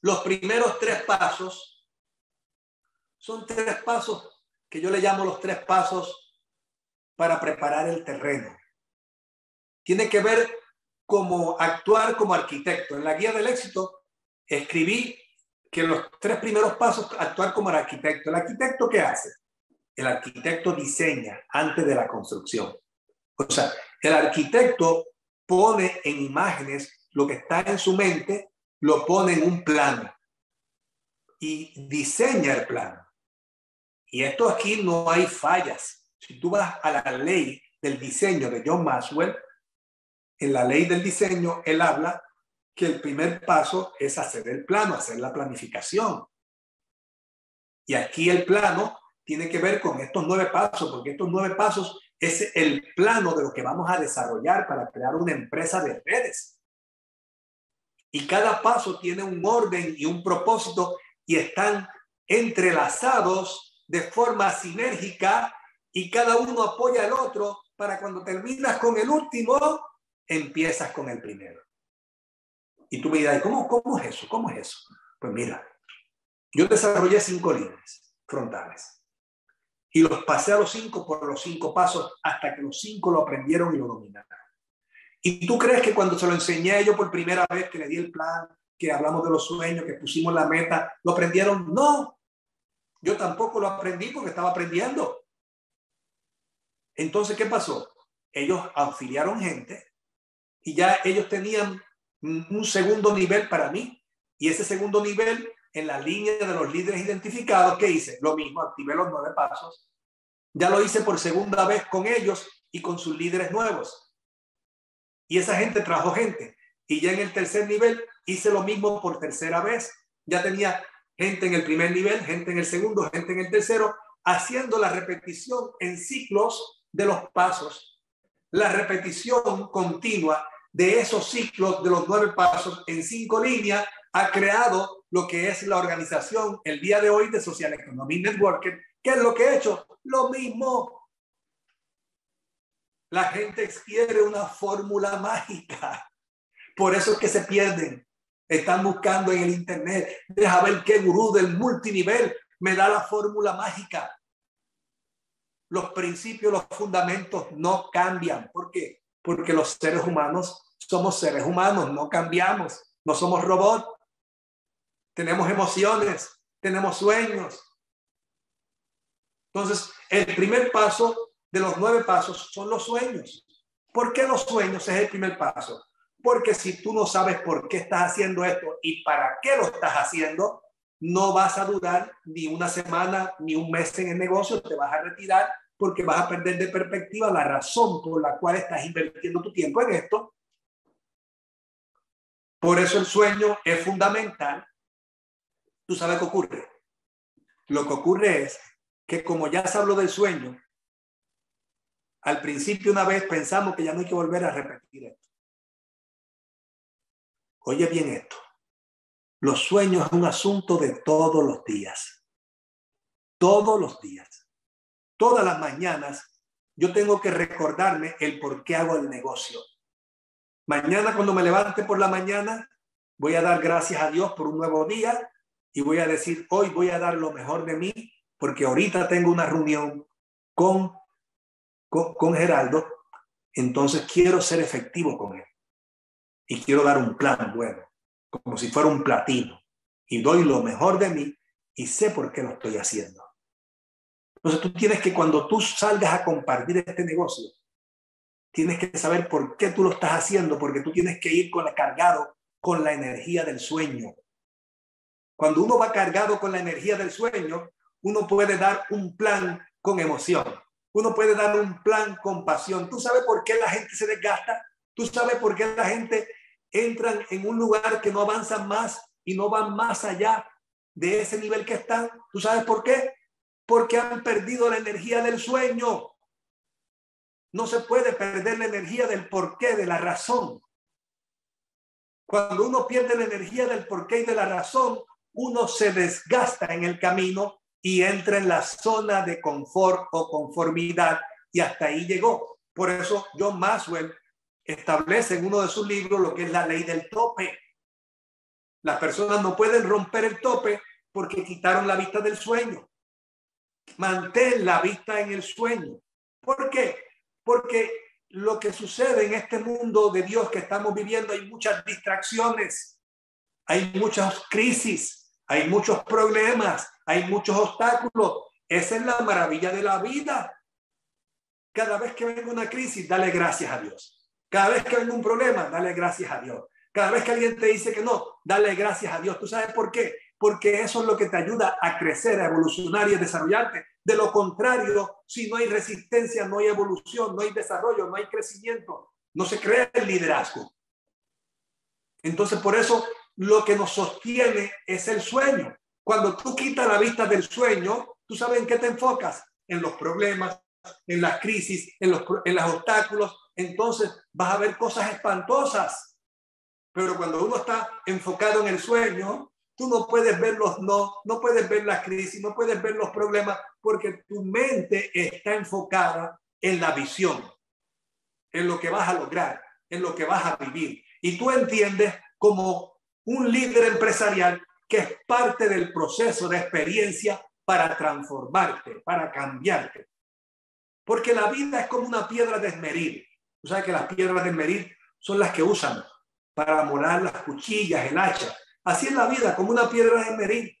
los primeros 3 pasos son 3 pasos que yo le llamo los 3 pasos para preparar el terreno. Tiene que ver cómo actuar como arquitecto. En la guía del éxito escribí que los 3 primeros pasos, actuar como arquitecto. ¿El arquitecto qué hace? El arquitecto diseña antes de la construcción. O sea, el arquitecto pone en imágenes lo que está en su mente, lo pone en un plano y diseña el plano. Y esto aquí no hay fallas. Si tú vas a la ley del diseño de John Maxwell, en la ley del diseño, él habla que el primer paso es hacer el plano, hacer la planificación. Y aquí el plano tiene que ver con estos 9 pasos, porque estos 9 pasos es el plano de lo que vamos a desarrollar para crear una empresa de redes. Y cada paso tiene un orden y un propósito y están entrelazados de forma sinérgica y cada uno apoya al otro para cuando terminas con el último, empiezas con el primero. Y tú me dirás, ¿cómo es eso? ¿Cómo es eso? Pues mira, yo desarrollé 5 líneas frontales y los pasé a los 5 por los 5 pasos hasta que los 5 lo aprendieron y lo dominaron. ¿Y tú crees que cuando se lo enseñé a ellos por primera vez, que le di el plan, que hablamos de los sueños, que pusimos la meta, lo aprendieron? No, yo tampoco lo aprendí porque estaba aprendiendo. Entonces, ¿qué pasó? Ellos auxiliaron gente y ya ellos tenían un segundo nivel para mí. Y ese segundo nivel, en la línea de los líderes identificados, ¿qué hice? Lo mismo, activé los 9 pasos. Ya lo hice por segunda vez con ellos y con sus líderes nuevos. Y esa gente trajo gente. Y ya en el tercer nivel hice lo mismo por tercera vez. Ya tenía gente en el primer nivel, gente en el segundo, gente en el tercero, haciendo la repetición en ciclos de los pasos. La repetición continua de esos ciclos de los 9 pasos en 5 líneas ha creado lo que es la organización el día de hoy de Social Economy Networker. ¿Qué es lo que he hecho? Lo mismo. La gente quiere una fórmula mágica. Por eso es que se pierden. Están buscando en el internet. Deja ver qué gurú del multinivel me da la fórmula mágica. Los principios, los fundamentos no cambian. ¿Por qué? Porque los seres humanos somos seres humanos, no cambiamos. No somos robots. Tenemos emociones, tenemos sueños. Entonces, el primer paso de los 9 pasos son los sueños. ¿Por qué los sueños es el primer paso? Porque si tú no sabes por qué estás haciendo esto y para qué lo estás haciendo, no vas a durar ni una semana ni un mes en el negocio, te vas a retirar porque vas a perder de perspectiva la razón por la cual estás invirtiendo tu tiempo en esto. Por eso el sueño es fundamental. ¿Tú sabes qué ocurre? Lo que ocurre es que como ya se habló del sueño, al principio una vez pensamos que ya no hay que volver a repetir esto. Oye bien esto. Los sueños es un asunto de todos los días. Todos los días. Todas las mañanas yo tengo que recordarme el por qué hago el negocio. Mañana cuando me levante por la mañana voy a dar gracias a Dios por un nuevo día y voy a decir, hoy voy a dar lo mejor de mí porque ahorita tengo una reunión con Geraldo, entonces quiero ser efectivo con él y quiero dar un plan bueno, como si fuera un platino, y doy lo mejor de mí y sé por qué lo estoy haciendo. Entonces tú tienes que, cuando tú salgas a compartir este negocio, tienes que saber por qué tú lo estás haciendo, porque tú tienes que ir cargado con la energía del sueño. Cuando uno va cargado con la energía del sueño, uno puede dar un plan con emoción. Uno puede dar un plan con pasión. ¿Tú sabes por qué la gente se desgasta? ¿Tú sabes por qué la gente entra en un lugar que no avanzan más y no van más allá de ese nivel que están? ¿Tú sabes por qué? Porque han perdido la energía del sueño. No se puede perder la energía del porqué, de la razón. Cuando uno pierde la energía del porqué y de la razón, uno se desgasta en el camino y entra en la zona de confort o conformidad, y hasta ahí llegó. Por eso John Maxwell establece en uno de sus libros lo que es la ley del tope. Las personas no pueden romper el tope porque quitaron la vista del sueño. Mantén la vista en el sueño. ¿Por qué? Porque lo que sucede en este mundo de Dios que estamos viviendo, hay muchas distracciones, hay muchas crisis, hay muchos problemas, hay muchos obstáculos. Esa es la maravilla de la vida. Cada vez que venga una crisis, dale gracias a Dios. Cada vez que venga un problema, dale gracias a Dios. Cada vez que alguien te dice que no, dale gracias a Dios. ¿Tú sabes por qué? Porque eso es lo que te ayuda a crecer, a evolucionar y a desarrollarte. De lo contrario, si no hay resistencia, no hay evolución, no hay desarrollo, no hay crecimiento, no se crea el liderazgo. Entonces, por eso lo que nos sostiene es el sueño. Cuando tú quitas la vista del sueño, ¿tú sabes en qué te enfocas? En los problemas, en las crisis, en los obstáculos. Entonces vas a ver cosas espantosas. Pero cuando uno está enfocado en el sueño, tú no puedes ver no puedes ver las crisis, no puedes ver los problemas, porque tu mente está enfocada en la visión, en lo que vas a lograr, en lo que vas a vivir. Y tú entiendes como un líder empresarial que es parte del proceso de experiencia para transformarte, para cambiarte. Porque la vida es como una piedra de esmerir. Tú sabes que las piedras de esmerir son las que usan para molar las cuchillas, el hacha. Así es la vida, como una piedra de esmerir.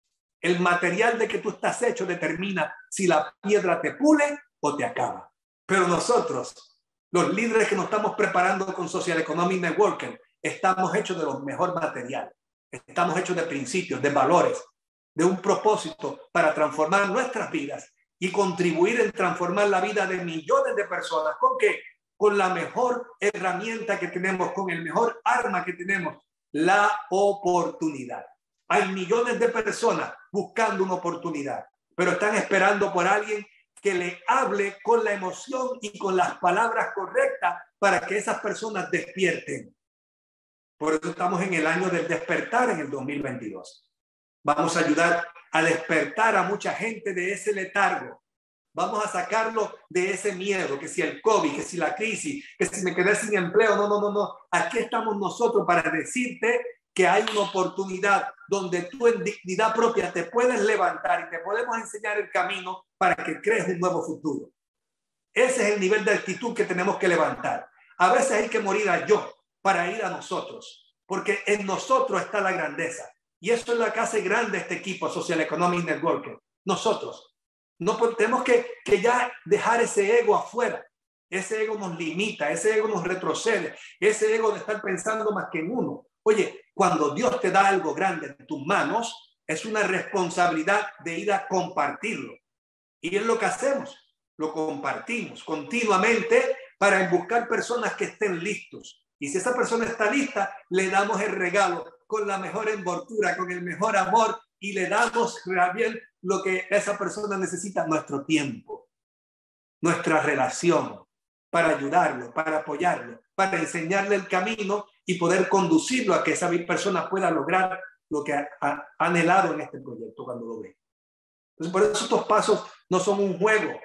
El material de que tú estás hecho determina si la piedra te pule o te acaba. Pero nosotros, los líderes que nos estamos preparando con Social Economic Networking, estamos hechos de los mejores materiales. Estamos hechos de principios, de valores, de un propósito para transformar nuestras vidas y contribuir en transformar la vida de millones de personas. ¿Con qué? Con la mejor herramienta que tenemos, con el mejor arma que tenemos, la oportunidad. Hay millones de personas buscando una oportunidad, pero están esperando por alguien que le hable con la emoción y con las palabras correctas para que esas personas despierten. Por eso estamos en el año del despertar en el 2022. Vamos a ayudar a despertar a mucha gente de ese letargo. Vamos a sacarlo de ese miedo, que si el COVID, que si la crisis, que si me quedé sin empleo. No. Aquí estamos nosotros para decirte que hay una oportunidad donde tú en dignidad propia te puedes levantar y te podemos enseñar el camino para que crees un nuevo futuro. Ese es el nivel de actitud que tenemos que levantar. A veces hay que morir a yo para ir a nosotros, porque en nosotros está la grandeza. Y eso es lo que hace grande este equipo Social Economic Networking. Nosotros. No tenemos que ya dejar ese ego afuera. Ese ego nos limita, ese ego nos retrocede, ese ego de estar pensando más que en uno. Oye, cuando Dios te da algo grande en tus manos, es una responsabilidad de ir a compartirlo. Y es lo que hacemos, lo compartimos continuamente para buscar personas que estén listos. Y si esa persona está lista, le damos el regalo con la mejor envoltura, con el mejor amor, y le damos bien lo que esa persona necesita, nuestro tiempo, nuestra relación, para ayudarlo, para apoyarlo, para enseñarle el camino y poder conducirlo a que esa persona pueda lograr lo que ha anhelado en este proyecto cuando lo ve. Entonces, por eso estos pasos no son un juego,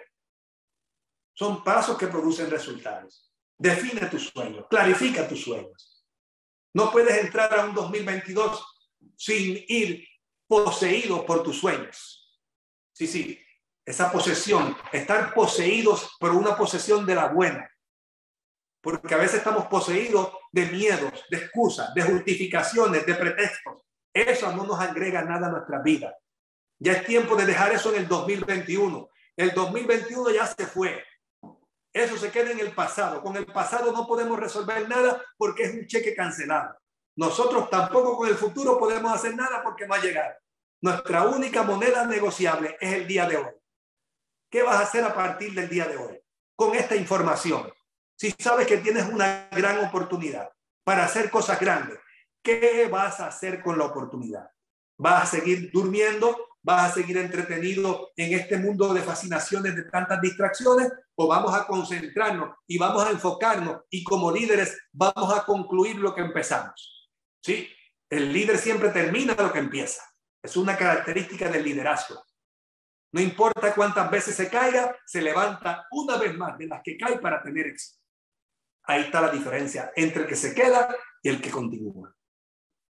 son pasos que producen resultados. Define tus sueños, clarifica tus sueños. No puedes entrar a un 2022 sin ir poseído por tus sueños. Sí, esa posesión, estar poseídos por una posesión de la buena. Porque a veces estamos poseídos de miedos, de excusas, de justificaciones, de pretextos. Eso no nos agrega nada a nuestra vida. Ya es tiempo de dejar eso en el 2021. El 2021 ya se fue. Eso se queda en el pasado. Con el pasado no podemos resolver nada porque es un cheque cancelado. Nosotros tampoco con el futuro podemos hacer nada porque no ha llegado. Nuestra única moneda negociable es el día de hoy. ¿Qué vas a hacer a partir del día de hoy? Con esta información. Si sabes que tienes una gran oportunidad para hacer cosas grandes, ¿qué vas a hacer con la oportunidad? ¿Vas a seguir durmiendo? ¿Vas a seguir entretenido en este mundo de fascinaciones, de tantas distracciones? ¿O vamos a concentrarnos y vamos a enfocarnos y como líderes vamos a concluir lo que empezamos? Sí, el líder siempre termina lo que empieza. Es una característica del liderazgo. No importa cuántas veces se caiga, se levanta una vez más de las que cae para tener éxito. Ahí está la diferencia entre el que se queda y el que continúa.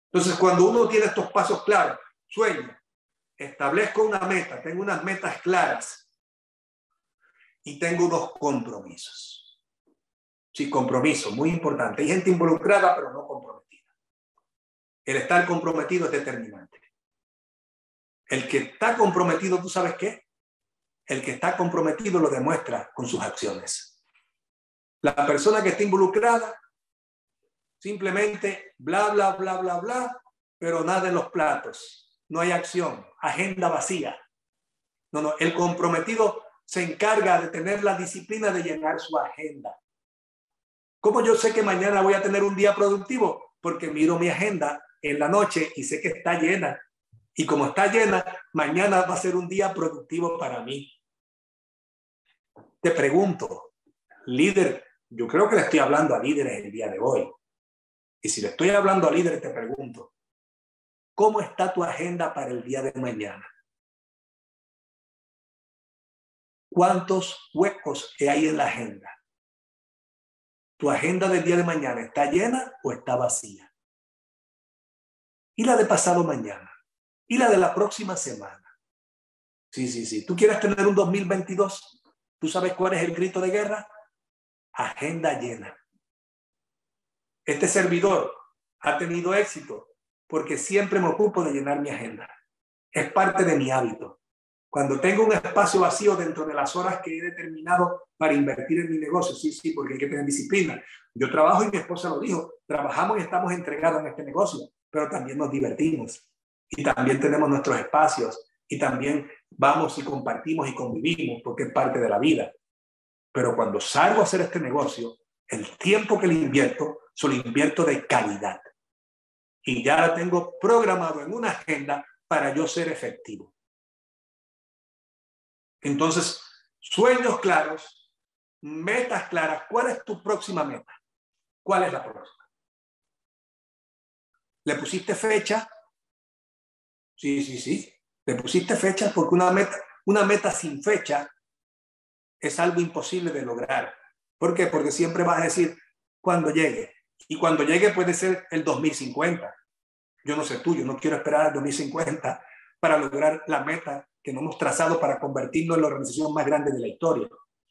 Entonces, cuando uno tiene estos pasos claros, sueño, establezco una meta, tengo unas metas claras y tengo unos compromisos. Sí, compromiso, muy importante. Hay gente involucrada, pero no comprometida. El estar comprometido es determinante. El que está comprometido, ¿tú sabes qué? El que está comprometido lo demuestra con sus acciones. La persona que está involucrada simplemente bla, bla, bla, bla, bla, pero nada en los platos. No hay acción, agenda vacía. No, el comprometido se encarga de tener la disciplina de llenar su agenda. ¿Cómo yo sé que mañana voy a tener un día productivo? Porque miro mi agenda en la noche y sé que está llena. Y como está llena, mañana va a ser un día productivo para mí. Te pregunto, líder, yo creo que le estoy hablando a líderes el día de hoy. Y si le estoy hablando a líderes, te pregunto, ¿cómo está tu agenda para el día de mañana? ¿Cuántos huecos hay en la agenda? ¿Tu agenda del día de mañana está llena o está vacía? ¿Y la de pasado mañana? ¿Y la de la próxima semana? Sí. ¿Tú quieres tener un 2022? ¿Tú sabes cuál es el grito de guerra? Agenda llena. Este servidor ha tenido éxito porque siempre me ocupo de llenar mi agenda. Es parte de mi hábito. Cuando tengo un espacio vacío dentro de las horas que he determinado para invertir en mi negocio, sí, porque hay que tener disciplina. Yo trabajo y mi esposa lo dijo, trabajamos y estamos entregados en este negocio, pero también nos divertimos y también tenemos nuestros espacios y también vamos y compartimos y convivimos porque es parte de la vida. Pero cuando salgo a hacer este negocio, el tiempo que le invierto, se lo invierto de calidad. Y ya la tengo programado en una agenda para yo ser efectivo. Entonces, sueños claros, metas claras. ¿Cuál es tu próxima meta? ¿Cuál es la próxima? ¿Le pusiste fecha? Sí. Le pusiste fecha porque una meta sin fecha es algo imposible de lograr. ¿Por qué? Porque siempre vas a decir cuando llegue. Y cuando llegue puede ser el 2050. Yo no sé tú, yo no quiero esperar al 2050 para lograr la meta que nos hemos trazado para convertirnos en la organización más grande de la historia.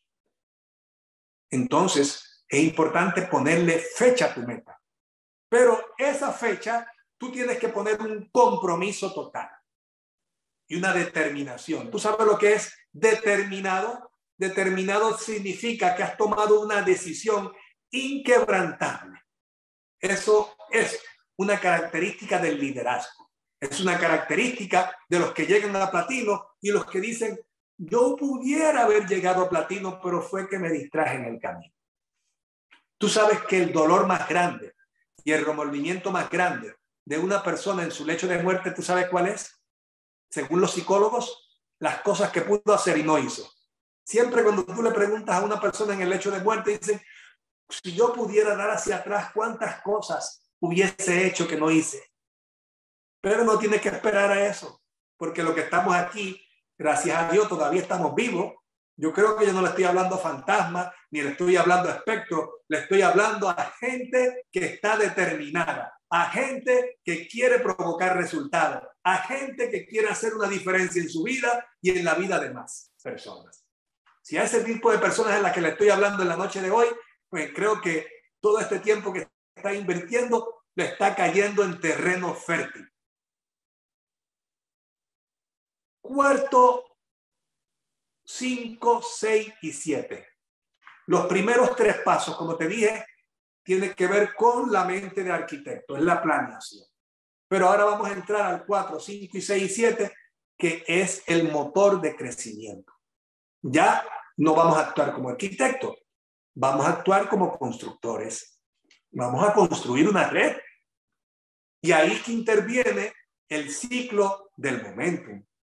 Entonces, es importante ponerle fecha a tu meta. Pero esa fecha, tú tienes que poner un compromiso total y una determinación. ¿Tú sabes lo que es determinado? Determinado significa que has tomado una decisión inquebrantable. Eso es una característica del liderazgo. Es una característica de los que llegan a platino y los que dicen, yo pudiera haber llegado a platino, pero fue que me distraje en el camino. Tú sabes que el dolor más grande y el remordimiento más grande de una persona en su lecho de muerte, ¿tú sabes cuál es? Según los psicólogos, las cosas que pudo hacer y no hizo. Siempre cuando tú le preguntas a una persona en el lecho de muerte, dicen, si yo pudiera dar hacia atrás, ¿cuántas cosas hubiese hecho que no hice? Pero no tienes que esperar a eso, porque lo que estamos aquí, gracias a Dios, todavía estamos vivos. Yo creo que yo no le estoy hablando a fantasmas, ni le estoy hablando a espectros, le estoy hablando a gente que está determinada, a gente que quiere provocar resultados, a gente que quiere hacer una diferencia en su vida y en la vida de más personas. Si a ese tipo de personas es la que le estoy hablando en la noche de hoy, pues creo que todo este tiempo que está invirtiendo le está cayendo en terreno fértil. Cuarto, 5, 6 y 7. Los primeros 3 pasos, como te dije, tienen que ver con la mente de arquitecto, es la planeación. Pero ahora vamos a entrar al 4, 5 y 6 y 7, que es el motor de crecimiento. Ya no vamos a actuar como arquitectos, vamos a actuar como constructores. Vamos a construir una red. Y ahí que interviene el ciclo del momentum.